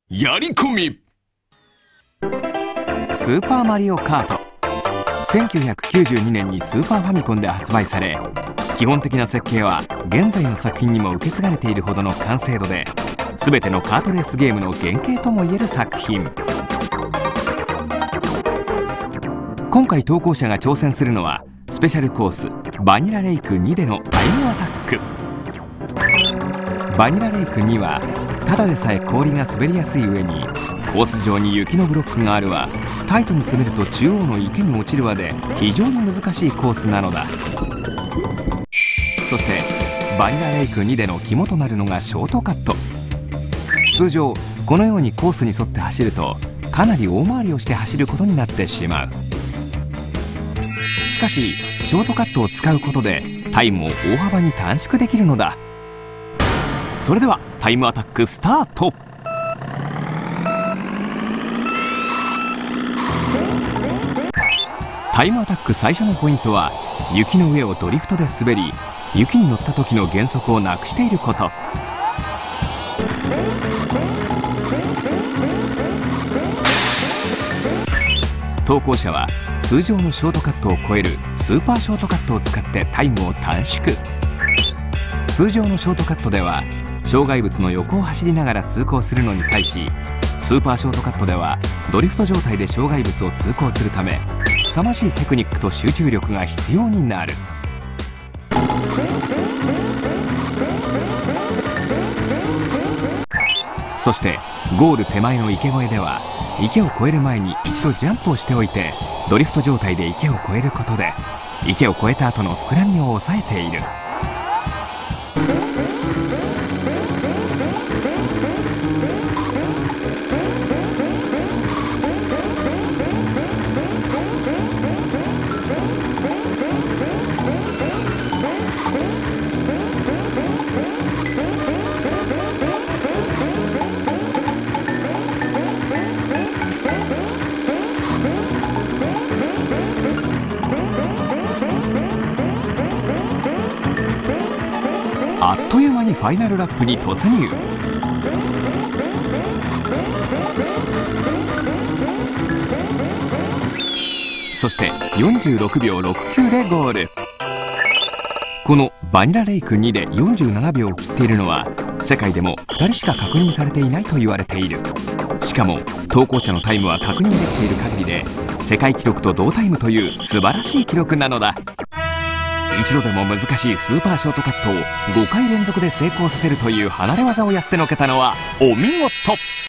やり込み。 スーパーマリオカート。1992年にスーパーファミコンで発売され、基本的な設計は現在の作品にも受け継がれているほどの完成度で、全てのカートレースゲームの原型ともいえる作品。今回投稿者が挑戦するのはスペシャルコースバニラレイク2でのタイムアタック。バニラレイク2はただでさえ氷が滑りやすい上に、コース上に雪のブロックがあるわ、タイトに攻めると中央の池に落ちるわで非常に難しいコースなのだ。そしてバニラレイク2での肝となるのがショートカット。通常このようにコースに沿って走るとかなり大回りをして走ることになってしまう。しかしショートカットを使うことでタイムを大幅に短縮できるのだ。それではタイムアタックスタート。タイムアタック最初のポイントは、雪の上をドリフトで滑り、雪に乗った時の減速をなくしていること。投稿者は通常のショートカットを超えるスーパーショートカットを使ってタイムを短縮。通常のショートカットでは障害物の横を走りながら通行するのに対し、スーパーショートカットではドリフト状態で障害物を通行するため、凄まじいテクニックと集中力が必要になる。そしてゴール手前の池越えでは、池を越える前に一度ジャンプをしておいてドリフト状態で池を越えることで、池を越えた後の膨らみを抑えている。あっという間にファイナルラップに突入。そして46秒69でゴール。このバニラレイク2で47秒を切っているのは世界でも2人しか確認されていないと言われている。しかも投稿者のタイムは確認できている限りで世界記録と同タイムという素晴らしい記録なのだ。一度でも難しいスーパーショートカットを5回連続で成功させるという離れ技をやってのけたのはお見事。